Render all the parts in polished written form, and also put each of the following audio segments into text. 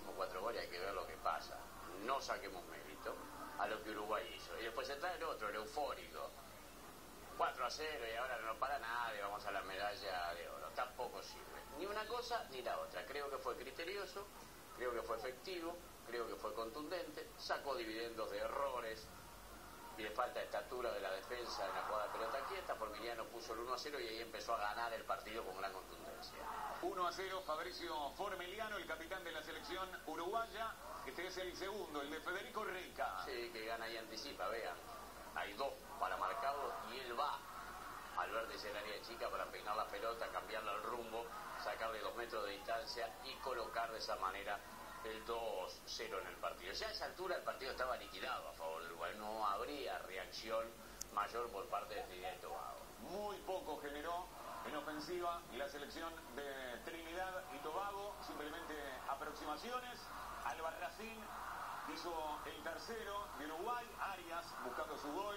hicimos 4 goles, hay que ver lo que pasa. No saquemos mérito a lo que Uruguay hizo. Y después está el otro, el eufórico. 4-0 y ahora no para nada y vamos a la medalla de oro. Tampoco sirve. Ni una cosa ni la otra. Creo que fue criterioso, creo que fue efectivo, creo que fue contundente, sacó dividendos de errores y de falta de estatura de la defensa en la jugada de pelota quieta. Formiliano puso el 1-0 y ahí empezó a ganar el partido con gran contundencia. 1-0, Fabricio Formiliano, el capitán de la selección uruguaya. Este es el segundo, el de Federico Rica. Sí, que gana y anticipa, vean. Hay 2 para marcado y él va al vértice del área chica para peinar la pelota, cambiarle el rumbo, sacarle 2 metros de distancia y colocar de esa manera el 2-0 en el partido. Ya a esa altura el partido estaba liquidado a favor de Uruguay. No habría reacción mayor por parte de Trinidad y Tobago. Muy poco generó en ofensiva la selección de Trinidad y Tobago. Simplemente aproximaciones. Albarracín hizo el tercero de Uruguay. Arias buscando su gol.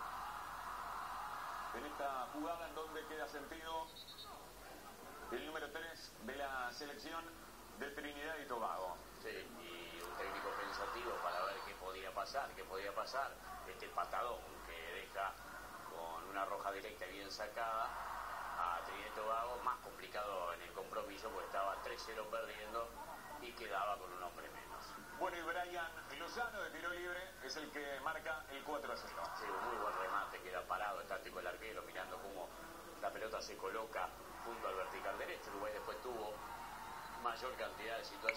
En esta jugada en donde queda sentido el número 3 de la selección de Trinidad y Tobago. Sí, y un técnico pensativo para ver qué podía pasar. Este patadón que deja con una roja directa bien sacada a Trinidad y Tobago, más complicado en el compromiso porque estaba 3-0 perdiendo y quedaba con un hombre menos. Bueno, y Brian Lozano de tiro libre es el que marca el 4-0. Sí, un muy buen remate, queda parado, estático el arquero, mirando cómo la pelota se coloca junto al vertical derecho. Uruguay después tuvo mayor cantidad de situaciones.